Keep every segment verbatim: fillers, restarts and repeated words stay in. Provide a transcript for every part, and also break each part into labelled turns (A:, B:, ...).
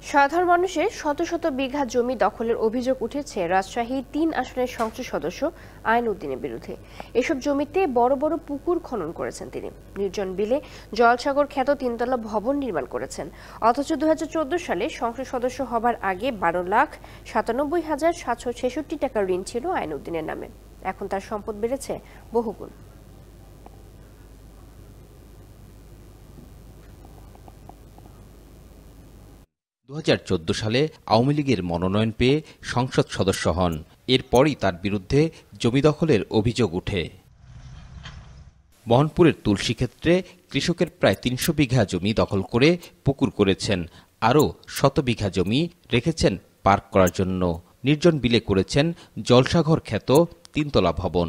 A: সাধারণ মানুষের শত শত বিঘা জমি দখলের অভিযোগ উঠেছে রাজশাহী তিন আসনের সংসদ সদস্য আইনউদ্দিনের বিরুদ্ধে। এসব জমিতে বড় বড় পুকুর খনন করেছেন তিনি। নির্জন বিলে জলসাগর খ্যাত তিনতলা ভবন নির্মাণ করেছেন। অথচ দুই হাজার চোদ্দ সালে সংসদ সদস্য হবার আগে বারো লাখ সাতানব্বই হাজার সাতশো ছেষট্টি টাকা ঋণ ছিল আইনউদ্দিনের নামে। এখন তার সম্পদ বেড়েছে বহুগুণ।
B: দু হাজার চোদ্দ সালে আওয়ামী লীগের মনোনয়ন পেয়ে সংসদ সদস্য হন। এরপরই তার বিরুদ্ধে জমি দখলের অভিযোগ ওঠে। মোহনপুরের তুলসীক্ষেত্রে কৃষকের প্রায় তিনশো বিঘা জমি দখল করে পুকুর করেছেন। আরও শত বিঘা জমি রেখেছেন পার্ক করার জন্য। নির্জন বিলে করেছেন জলসাঘর খ্যাত তিনতলা ভবন।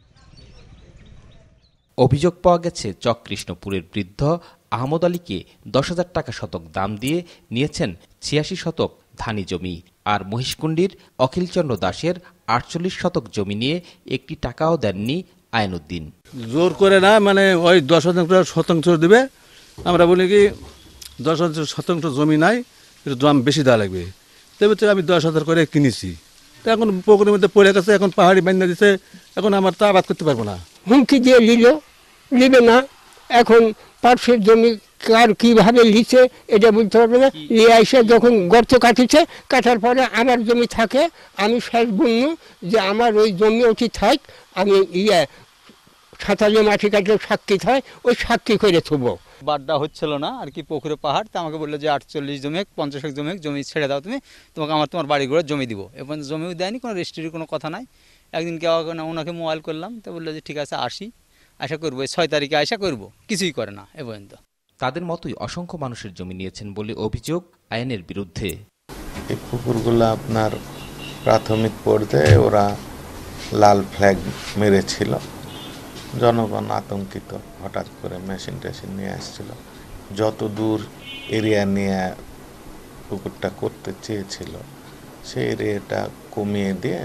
B: অভিযোগ পাওয়া গেছে চক কৃষ্ণপুরের বৃদ্ধ আহমদ আলীকে দশ হাজার টাকা শতক দাম দিয়ে নিয়েছেন ছিয়াশি শতক ধানি জমি। আর মহিষকুণ্ডির অখিলচন্দ্র দাসের আটচল্লিশ শতক জমি নিয়ে একটি টাকাও দেননি আইনউদ্দিন।
C: জোর করে না, মানে ওই দশ শতাংশ শতাংশ দিবে। আমরা বলি কি দশ শতাংশ জমি নাই, একটু দাম বেশি দেওয়া লাগবে। তবে তো আমি দশ হাজার করে কিনেছি। তো এখন পুকুরের মধ্যে পড়ে গেছে, এখন পাহাড়ি বান্ধা দিচ্ছে, এখন আমার তা আবাদ করতে পারবো না।
D: হুমকি দিয়ে নিল, নিবে না। এখন পার্শ্বের জমি কার কীভাবে লিছে এটা বলতে পারবে না। নিয়ে এসে যখন গর্ত কাটিছে, কাটার পরে আমার জমি থাকে, আমি শেষ বললু যে আমার ওই জমি ওটি থাক, আমি ইয়ে সাঁতালে মাটি কাটলে সাক্ষী হয়, ওই সাক্ষী করে থুবো।
E: বাড্ডা হচ্ছিল না আর কি, পুকুরে পাহাড়। তা আমাকে বললো যে আটচল্লিশ জমি পঞ্চাশ এক জমি জমি ছেড়ে দাও তুমি, তোমাকে আমার তোমার বাড়ি ঘরে জমি দিব। এবং জমিও দেয়নি, কোনো রেজিস্ট্রির কোনো কথা নাই। একদিন কেউ ওনাকে মোবাইল করলাম, তো বললো যে ঠিক আছে আসি, আশা করবো ছয় তারিখে আশা করবো। কিছুই করে না এ পর্যন্ত।
B: তাদের মতোই অসংখ্য মানুষের জমি নিয়েছেন বলে অভিযোগ আইনের বিরুদ্ধে।
F: এই পুকুরগুলো আপনার প্রাথমিক পর্যায়ে ওরা লাল ফ্ল্যাগ মেরেছিল, জনগণ আতঙ্কিত। হঠাৎ করে মেশিন টেশিন নিয়ে আসছিল, যত দূর এরিয়া নিয়ে পুকুরটা করতে চেয়েছিল সেই এরিয়াটা কমিয়ে দিয়ে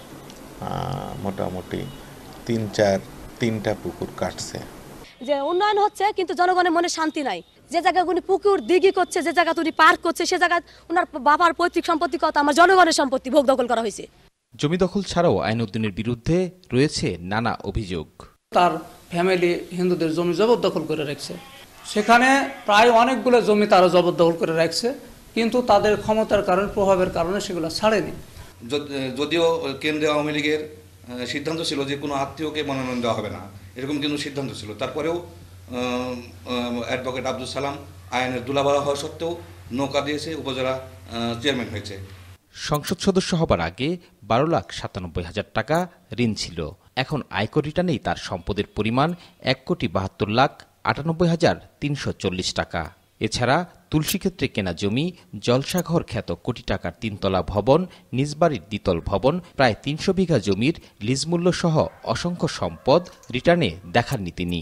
F: মোটামুটি তিন চার তিনটা পুকুর কাটছে।
G: যে উন্নয়ন হচ্ছে কিন্তু জনগণের মনে শান্তি নাই। যে জায়গায় উনি পুকুর দিঘি করছে, যে জায়গা উনি পার্ক করছে, সে জায়গায় ওনার বাবার পৈতৃক সম্পত্তি কত আমার জনগণের সম্পত্তি ভোগ দখল করা হয়েছে।
B: জমি দখল ছাড়াও আইনউদ্দিনের বিরুদ্ধে রয়েছে নানা অভিযোগ।
H: তার ফ্যামিলি হিন্দুদের জমি জবরদখল করে রাখছে, সেখানে প্রায় অনেকগুলো জমি তারা জবরদখল করে রাখছে, কিন্তু তাদের ক্ষমতার কারণে, প্রভাবের কারণে সেগুলো ছাড়েনি।
I: যদিও কেন্দ্রীয় আওয়ামী লীগের সিদ্ধান্ত ছিল যে কোনো আত্মীয়কে মনোনয়ন দেওয়া হবে না, এরকম কিন্তু সিদ্ধান্ত ছিল। তারপরেও অ্যাডভোকেট আব্দুল সালাম আইনের দুলাভাড়া হওয়া সত্ত্বেও নৌকা দিয়েছে, উপজেলা চেয়ারম্যান হয়েছে।
B: সংসদ সদস্য হবার আগে বারো লাখ সাতানব্বই হাজার টাকা ঋণ ছিল। এখন আয়কর রিটার্নেই তার সম্পদের পরিমাণ এক কোটি বাহাত্তর লাখ আটানব্বই হাজার তিনশো চল্লিশ টাকা। এছাড়া তুলসীক্ষেত্রে কেনা জমি, জলসাঘর খ্যাত কোটি টাকার তিনতলা ভবন, নিজবাড়ির দ্বিতল ভবন, প্রায় তিনশো বিঘা জমির লিজ মূল্য সহ অসংখ্য সম্পদ রিটার্নে দেখাননি তিনি।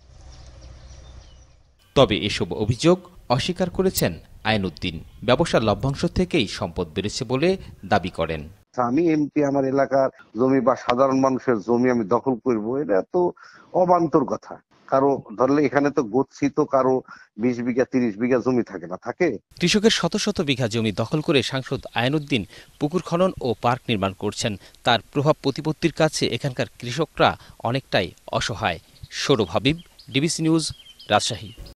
B: তবে এসব অভিযোগ অস্বীকার করেছেন আইনউদ্দিন। ব্যবসার লভ্যাংশ থেকেই সম্পদ বেড়েছে বলে দাবি করেন।
J: আমি এমপি, আমার এলাকার জমি বা সাধারণ মানুষের জমি আমি দখল করব, এটা তো অবান্তর কথা। কারো ধরলে এখানে তো গচ্ছিত কারো বিশ বিঘা তিরিশ বিঘা জমি থাকে না, থাকে।
B: কৃষকের শত শত বিঘা জমি দখল করে সাংসদ আইনউদ্দিন পুকুর খনন ও পার্ক নির্মাণ করছেন। তার প্রভাব প্রতিপত্তির কাছে এখানকার কৃষকরা অনেকটাই অসহায়। Sourav Habib, DBC news, Rajshahi.